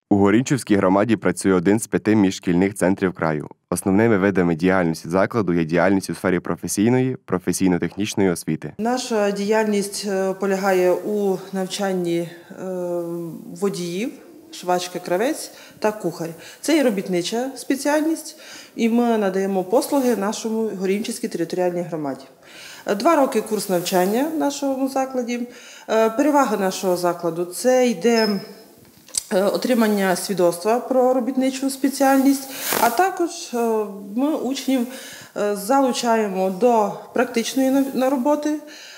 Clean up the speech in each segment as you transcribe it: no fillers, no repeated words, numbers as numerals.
У Горінчівській громаді працює один з 5 міжшкільних центрів краю. Основними видами діяльності закладу є діяльність у сфері професійної, професійно-технічної освіти. Наша діяльність полягає у навчанні водіїв, швачка-кравець та кухар. Це є робітнича спеціальність, і ми надаємо послуги нашому Горінчівській територіальній громаді. 2 роки курс навчання в нашому закладі. Перевага нашого закладу – це йде отримання свідоцтва про робітничу спеціальність, а також ми учнів залучаємо до практичної роботи,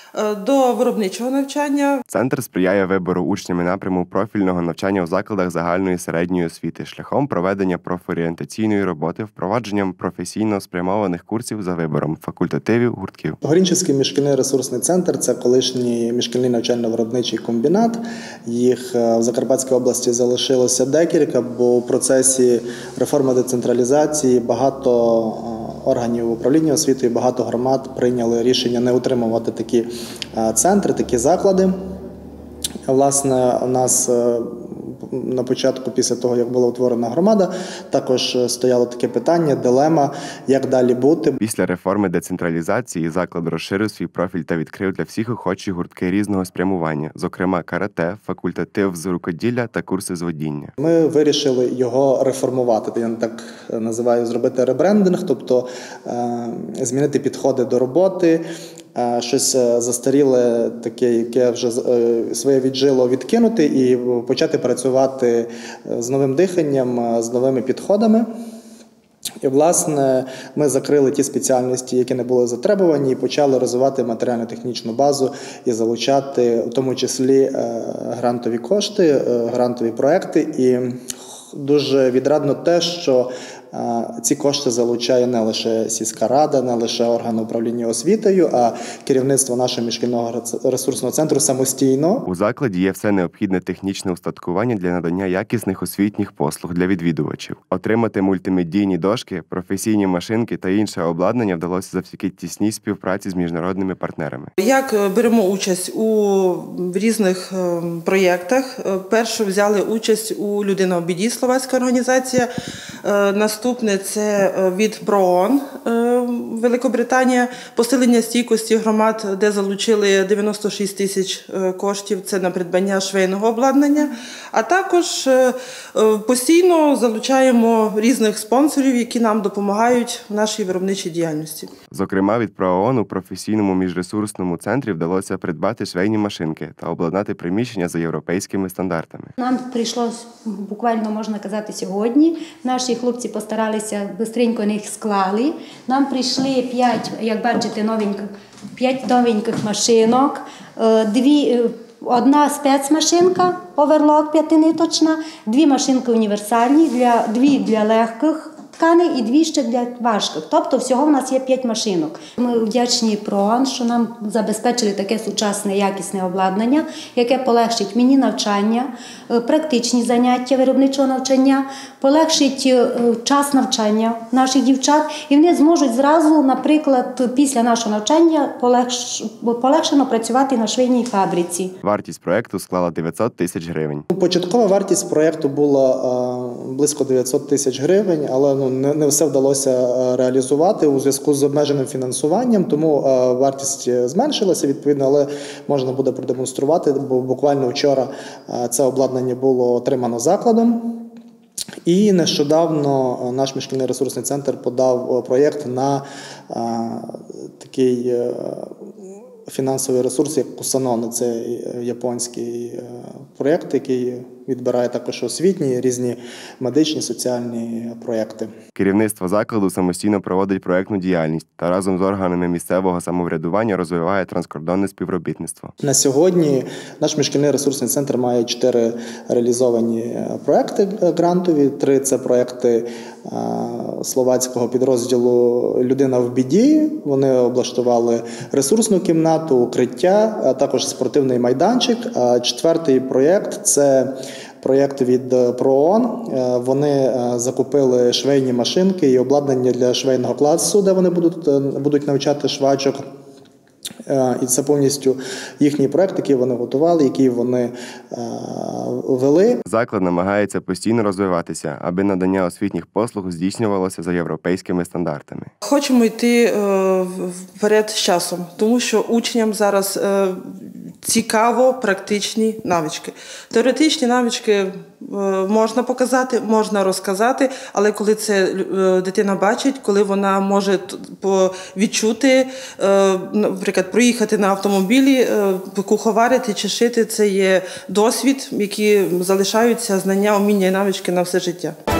до виробничого навчання. Центр сприяє вибору учнями напряму профільного навчання у закладах загальної і середньої освіти шляхом проведення профорієнтаційної роботи, впровадженням професійно спрямованих курсів за вибором факультативів, гуртків. Горінчівський міжшкільний ресурсний центр – це колишній міжшкільний навчально-виробничий комбінат. Їх в Закарпатській області залишилося декілька, бо у процесі реформи децентралізації багато органів управління освітою, багато громад прийняли рішення не утримувати такі центри, такі заклади. Власне, у нас на початку, після того, як була утворена громада, також стояло таке питання, дилема, як далі бути. Після реформи децентралізації заклад розширив свій профіль та відкрив для всіх охочих гуртки різного спрямування, зокрема карате, факультатив з рукоділля та курси з водіння. Ми вирішили його реформувати, я так називаю, зробити ребрендинг, тобто змінити підходи до роботи, щось застаріле, таке, яке вже своє віджило, відкинути і почати працювати з новим диханням, з новими підходами. І, власне, ми закрили ті спеціальності, які не були затребувані, і почали розвивати матеріально-технічну базу і залучати, в тому числі, грантові кошти, грантові проекти. І дуже відрадно те, що ці кошти залучає не лише сільська рада, не лише органи управління освітою, а керівництво нашого міжшкільного ресурсного центру самостійно. У закладі є все необхідне технічне устаткування для надання якісних освітніх послуг для відвідувачів. Отримати мультимедійні дошки, професійні машинки та інше обладнання вдалося завдяки тісній співпраці з міжнародними партнерами. Як беремо участь у різних проєктах? Першу взяли участь у «Людина в біді», словацька організація. Наступне – це від ПРООН, Великобританія, посилення стійкості громад, де залучили 96 тисяч коштів, це на придбання швейного обладнання. А також постійно залучаємо різних спонсорів, які нам допомагають в нашій виробничій діяльності. Зокрема, від ПРООН у професійному міжресурсному центрі вдалося придбати швейні машинки та обладнати приміщення за європейськими стандартами. Нам прийшлось, буквально можна казати, сьогодні. Наші хлопці постаралися, швидко їх склали. Нам прийшли 5, як бачите, 5 новеньких машинок, одна спецмашинка, оверлок 5-ниточна, 2 машинки універсальні, 2 для легких тканей і 2 ще для важких. Тобто всього в нас є 5 машинок. Ми вдячні ПРООН, що нам забезпечили таке сучасне, якісне обладнання, яке полегшить мені навчання, практичні заняття виробничого навчання, полегшить час навчання наших дівчат. І вони зможуть зразу, наприклад, після нашого навчання полегшено працювати на швейній фабриці. Вартість проєкту склала 900 тисяч гривень. Початкова вартість проєкту була близько 900 тисяч гривень, але не все вдалося реалізувати у зв'язку з обмеженим фінансуванням, тому вартість зменшилася, відповідно, але можна буде продемонструвати, бо буквально вчора це обладнання було отримано закладом. І нещодавно наш міжшкільний ресурсний центр подав проєкт на такий фінансовий ресурс, як Кусанон. Це японський проєкт, який відбирає також освітні, різні медичні, соціальні проєкти. Керівництво закладу самостійно проводить проєктну діяльність та разом з органами місцевого самоврядування розвиває транскордонне співробітництво. На сьогодні наш міжшкільний ресурсний центр має 4 реалізовані проєкти грантові. 3 – це проєкти словацького підрозділу «Людина в біді». Вони облаштували ресурсну кімнату, укриття, а також спортивний майданчик. А 4-й проєкт – це проєкт від ПРООН. Вони закупили швейні машинки і обладнання для швейного класу, де вони будуть навчати швачок. І це повністю їхній проект, який вони готували, який вони вели. Заклад намагається постійно розвиватися, аби надання освітніх послуг здійснювалося за європейськими стандартами. Хочемо йти вперед з часом, тому що учням зараз цікаво практичні навички. Теоретичні навички можна показати, можна розказати, але коли це дитина бачить, коли вона може відчути, наприклад, проїхати на автомобілі, куховарити чи шити, це є досвід, які залишаються знання, уміння і навички на все життя.